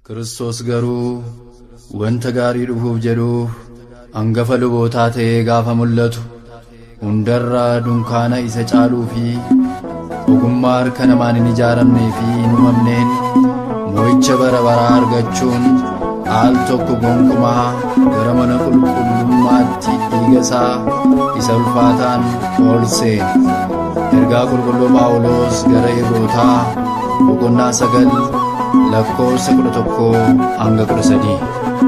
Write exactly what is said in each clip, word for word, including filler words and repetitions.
Kiristoos garuu wanta gaarii dhufuuf jedhuuf hangafa lubootaa ta'ee gaafa mul'atu hundarraa dunkaana isa caaluu fi ogummaa harka namaan hin ijaaramnee fi hin uumamneen mo'icha bara baraa argachuun al tokko gonkumaa gara mana qulqullummaatti dhiiga isaa isa ulfaataan ol seene. Ergaa qulqulluu Phaawulos gara Ibrootaa boqonnaa sagal lakkoofsa kudha tokkoo hanga kudha sadii.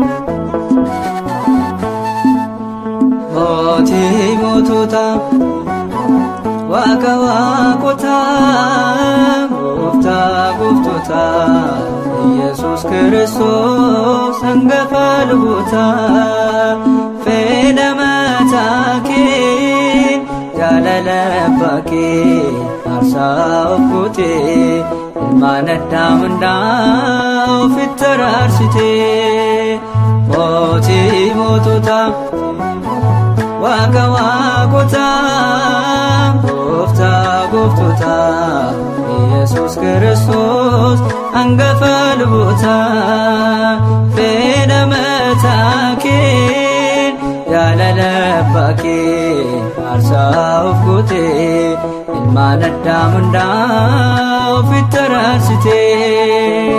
Mootii moototaa Waaqa waaqotaa gooftaa gooftotaa Yesuus Kiristoos hangafa lubootaa fedha mataa kee jaalala abbaa kee aarsaa of gootee ilmaan addaa hundaa ofitti araarsitee. Mootii moototaa Waaqa waaqotaa gooftaa gooftotaa Yesuus Kiristoos hangafa lubootaa fedha mataa kee jaalala abbaa kee aarsaa of gootee ilmaan addaa hundaa ofitti araarsitee.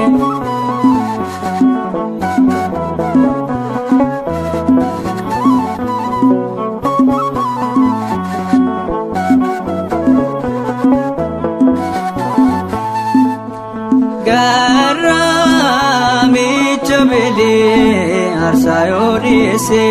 Garamicha bele arsayodise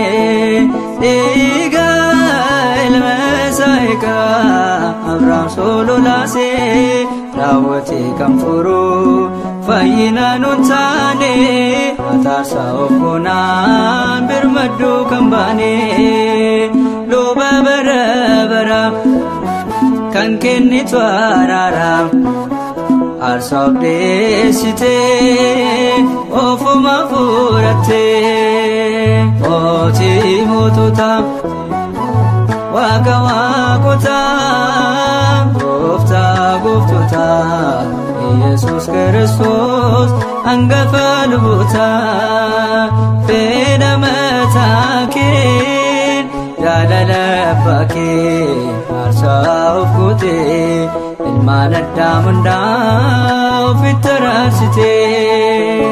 diga ilmasaika Abraham sololase rawati kamfuru fayina nuntane atarsa ofona birmadu kambane loba bara bara kan kenni twarara aarsaa deessitee ofuma fudhattee. Mootii moototaa Waaqa waaqotaa gooftaa gooftotaa Yesuus Kiristoos hangafa lubootaa fedha mataa kee jaalala abbaa kee aarsaa of gootee ilmaan addaa hundaa ofitti araarsitee.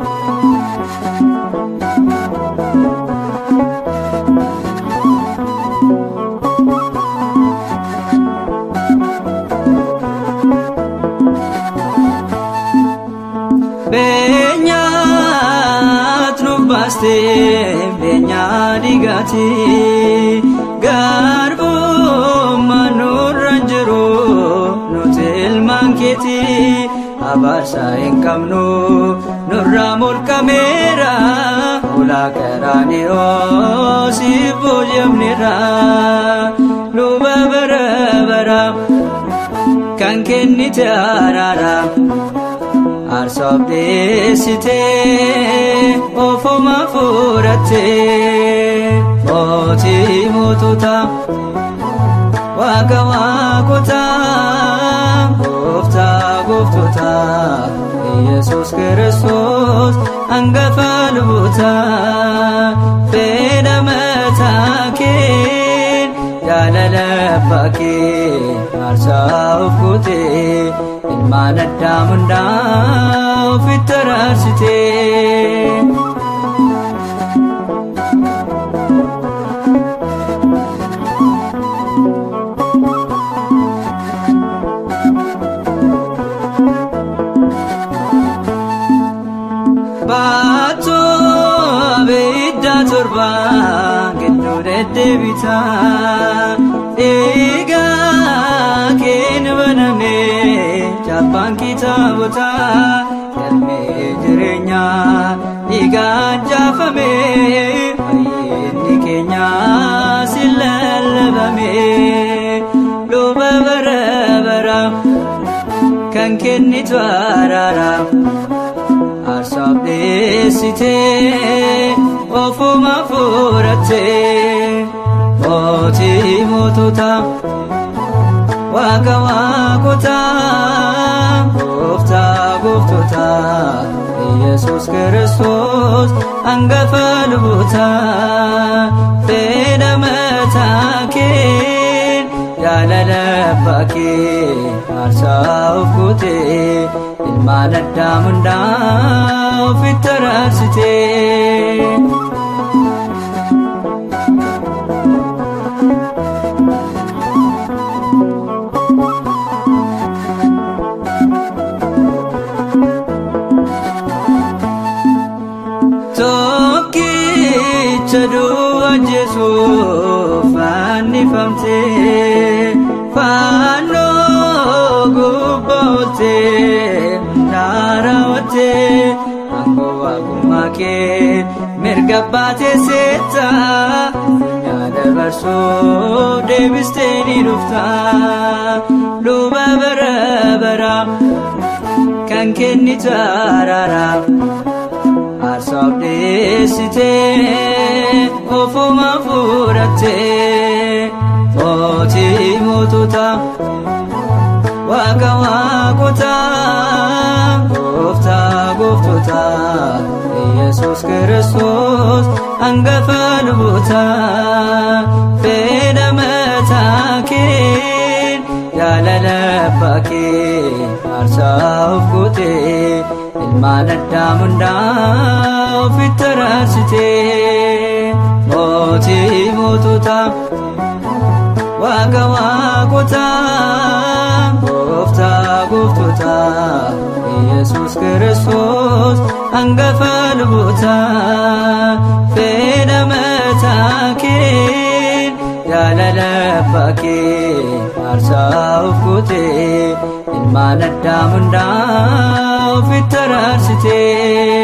Beenyaat nu baastee beenyaa dhigaatii garbummaa nurra jiru nuti ilmaan keetii abaarsa hin qabnu nurraa mulqameera ulaa qaraaniiroo siif booji'amneera luba bara bara kan kennite araara aarsaa deessitee ofuma fudhattee. Mootii moototaa Waaqa waaqotaa gooftaa gooftotaa Yesuus Kiristoos hangafa lubootaa fedha mataa kee jaalala abbaa kee aarsaa of gootee ilmaan addaa hundaa ofitti araarsitee. Baatoo abidda torba gidduu deddeebitaa dhiigaa keen banamee chaappaan kitaabotaa galmee jireenyaa dhiigaan jaafamee fayyinni keenyaa si lallabamee luba bara bara kan kennitu araara aarsaa deessitee ofuma fudhattee. Mootii moototaa Waaqa waaqotaa gooftaa gooftotaa Yesuus ኢየሱስ ክርስቶስ አንገፈ ልቡታ በደመታኬን ያለለባኬ አርሳው ኩቴ ilmaanaddaamundaaw fittararsitee tokkicha du'a Jesuuf fannifamtee fannoo gubboottee narawwattee angoo waaqummaa kee mirga baatee seetta yaada barsoo deebistee ni dhufta luba bara bara kan kennite araara arsaaf dhiyeessitee ofuma fudhattee mootii moototaa Waaqa waaqotaa gooftaa gooftotaa Yesuus Kiristoos hangafa lubootaa fedha mataa kee jaalala abbaa kee aarsaa of gootee ilmaan addaam hundaa ofitti raarsitee mootii moototaa Waaqa waaqotaa gooftaa gooftotaa Yesuus Kiristoos hangafa lubootaa fedha mataa kee jaalala abbaa kee aarsaa of gootee ilmaan addaam hundaa ofitti raarsitee